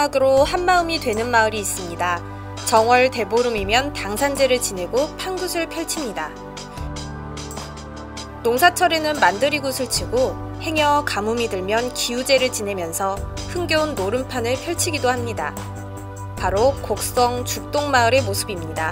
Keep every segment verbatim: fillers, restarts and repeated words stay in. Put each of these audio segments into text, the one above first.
농악으로 한마음이 되는 마을이 있습니다. 정월 대보름이면 당산제를 지내고 판굿을 펼칩니다. 농사철에는 만들이굿을 치고 행여 가뭄이 들면 기우제를 지내면서 흥겨운 노름판을 펼치기도 합니다. 바로 곡성 죽동마을의 모습입니다.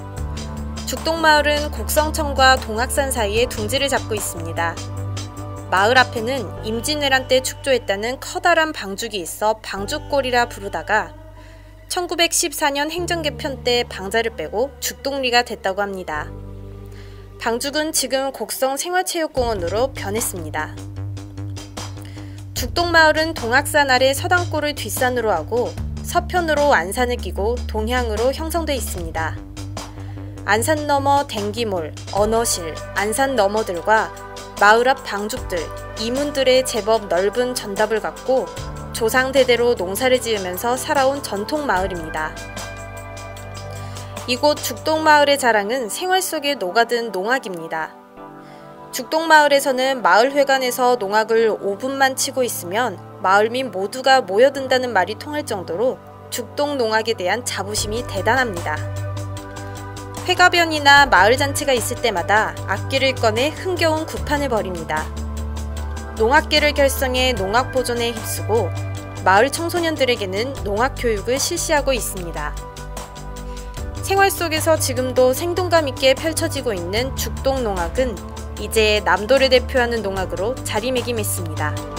죽동마을은 곡성천과 동악산 사이에 둥지를 잡고 있습니다. 마을 앞에는 임진왜란 때 축조했다는 커다란 방죽이 있어 방죽골이라 부르다가 천구백십사 년 행정개편 때 방자를 빼고 죽동리가 됐다고 합니다. 방죽은 지금 곡성 생활체육공원으로 변했습니다. 죽동마을은 동악산 아래 서당골을 뒷산으로 하고 서편으로 안산을 끼고 동향으로 형성되어 있습니다. 안산 너머 댕기몰, 언어실, 안산 너머들과 마을 앞 방죽들, 이문들의 제법 넓은 전답을 갖고 조상대대로 농사를 지으면서 살아온 전통 마을입니다. 이곳 죽동마을의 자랑은 생활 속에 녹아든 농악입니다. 죽동마을에서는 마을회관에서 농악을 오 분만 치고 있으면 마을민 모두가 모여든다는 말이 통할 정도로 죽동농악에 대한 자부심이 대단합니다. 회가변이나 마을잔치가 있을 때마다 악기를 꺼내 흥겨운 구판을 벌입니다. 농악계를 결성해 농악보존에 힘쓰고 마을 청소년들에게는 농악교육을 실시하고 있습니다. 생활 속에서 지금도 생동감 있게 펼쳐지고 있는 죽동농악은 이제 남도를 대표하는 농악으로 자리매김했습니다.